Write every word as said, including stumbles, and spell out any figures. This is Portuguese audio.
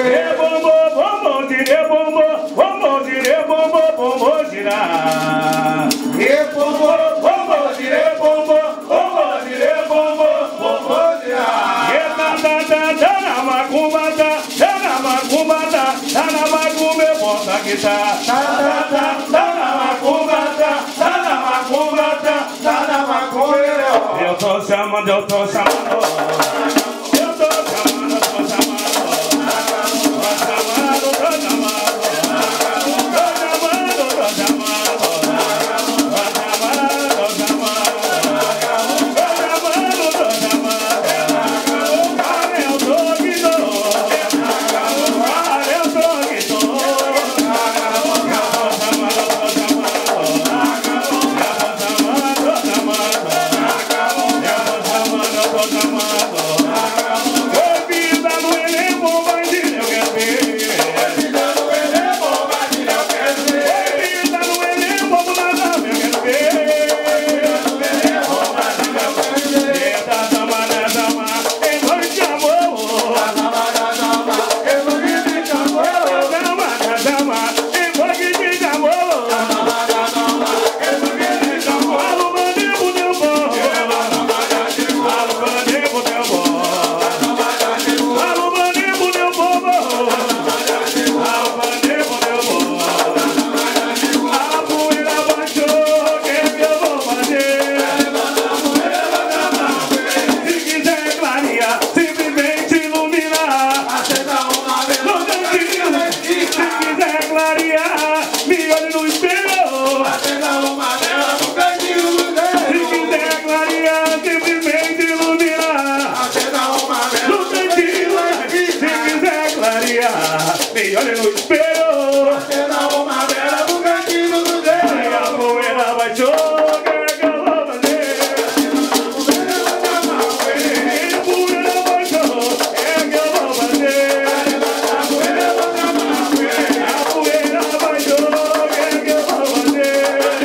Rebombo, bombo, de rebombo, bombo, de rebombo, bombo, girar. Rebombo, bombo, de rebombo, bombo, de rebombo, bombo, girar. Eta, ta, ta, ta, na macumba, ta, ta, na macumba, ta, ta, na macumba, eu boto a guitarra. Ta, ta, ta, ta, na macumba, ta, ta, na macumba, ta, ta, na macumba, eu. Eu tô chamando, eu tô chamando. Me olhe no espelho.